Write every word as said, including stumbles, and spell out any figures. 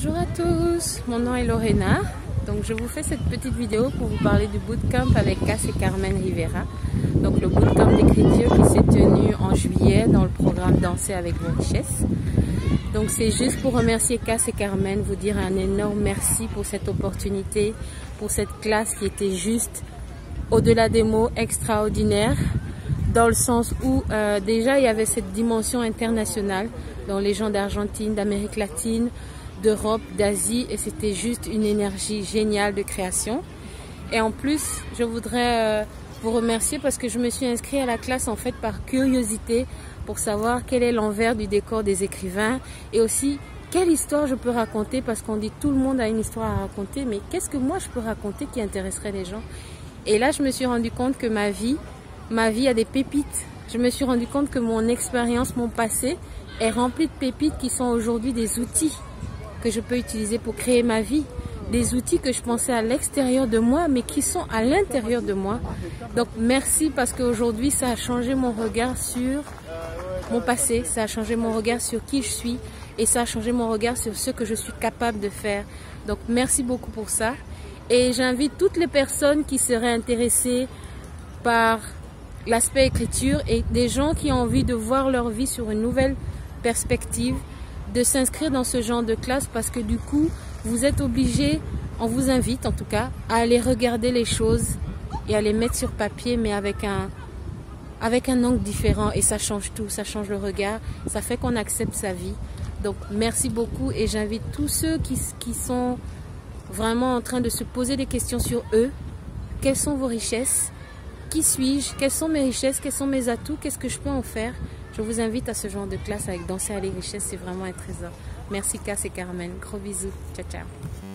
Bonjour à tous, mon nom est Lorena. Donc je vous fais cette petite vidéo pour vous parler du bootcamp avec Cass et Carmen Rivera. Donc le bootcamp d'écriture qui s'est tenu en juillet dans le programme Danser avec vos richesses. Donc c'est juste pour remercier Cass et Carmen, vous dire un énorme merci pour cette opportunité, pour cette classe qui était juste au-delà des mots extraordinaire, dans le sens où euh, déjà il y avait cette dimension internationale, dans les gens d'Argentine, d'Amérique latine, d'Europe, d'Asie, et c'était juste une énergie géniale de création. Et en plus, je voudrais euh, vous remercier parce que je me suis inscrite à la classe en fait par curiosité pour savoir quel est l'envers du décor des écrivains et aussi quelle histoire je peux raconter, parce qu'on dit tout le monde a une histoire à raconter, mais qu'est-ce que moi je peux raconter qui intéresserait les gens? Et là, je me suis rendu compte que ma vie, ma vie a des pépites. Je me suis rendu compte que mon expérience, mon passé est rempli de pépites qui sont aujourd'hui des outils que je peux utiliser pour créer ma vie. Des outils que je pensais à l'extérieur de moi, mais qui sont à l'intérieur de moi. Donc merci, parce qu'aujourd'hui, ça a changé mon regard sur mon passé, ça a changé mon regard sur qui je suis et ça a changé mon regard sur ce que je suis capable de faire. Donc merci beaucoup pour ça. Et j'invite toutes les personnes qui seraient intéressées par l'aspect écriture et des gens qui ont envie de voir leur vie sur une nouvelle perspective, de s'inscrire dans ce genre de classe, parce que du coup, vous êtes obligés, on vous invite en tout cas, à aller regarder les choses et à les mettre sur papier, mais avec un, avec un angle différent, et ça change tout, ça change le regard, ça fait qu'on accepte sa vie. Donc merci beaucoup, et j'invite tous ceux qui, qui sont vraiment en train de se poser des questions sur eux. Quelles sont vos richesses? Qui suis-je? Quelles sont mes richesses? Quels sont mes atouts? Qu'est-ce que je peux en faire? Je vous invite à ce genre de classe avec Danser à les richesses, c'est vraiment un trésor. Merci Cass et Carmen, gros bisous, ciao ciao.